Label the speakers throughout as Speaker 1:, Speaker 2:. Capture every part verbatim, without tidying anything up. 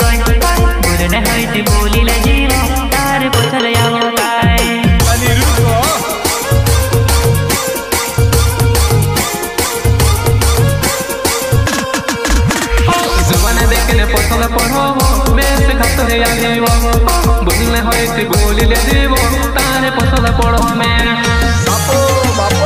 Speaker 1: गई बुरने होइति बोली ले जीव तार पछल आवो काय
Speaker 2: अली रुको जुबान देखले पछल पढ़ो बेस खातर आजीव बुरने होइति बोली ले जीव तार पछल पढ़ो में बापो बापो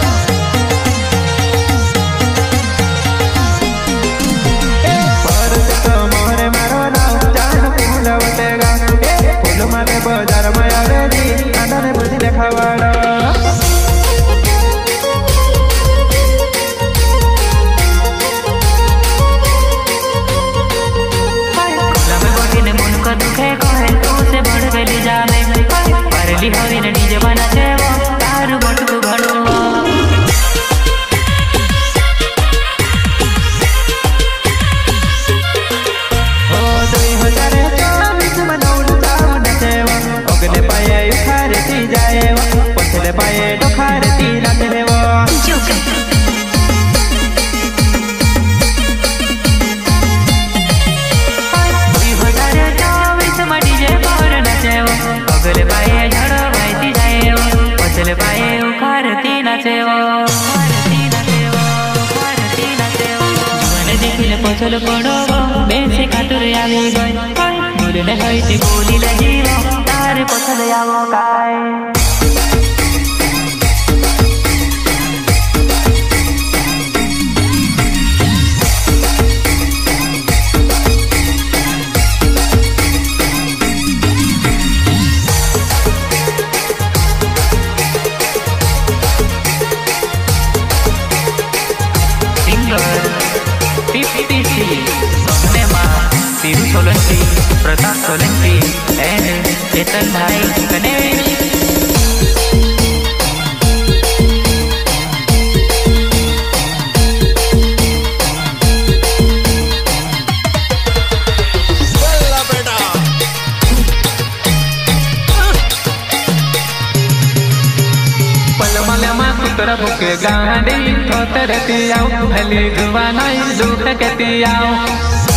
Speaker 2: बाजार में आवे दी आंधने बुद्धि देखावाड़ा
Speaker 1: लबे बगिने मन को दुखे कहे तू से बढ़ गली जावे परली होई न डीजे बना देवो तारू बटकू घड़ो
Speaker 2: पाए डोखारती रात लेवो
Speaker 1: दुई हजार चौबीस में डीजे पर नचेवो अगले पाए झड़ो भाईती जाएवो पछले पाए उखारती नचेवो उखारती नचेवो उखारती नचेवो जुबान देखले पछल पड़ो बेसे खातुर आवी गई बुरने होइति बोली ले जीव तार पछल आवो काय सिरू सोलंकी प्रताप सोलंकी एंड चेतन भाई गणेश
Speaker 2: बुके गाड़ी तो तेरे तियाओ भली दुआ नहीं दुख के तियाओ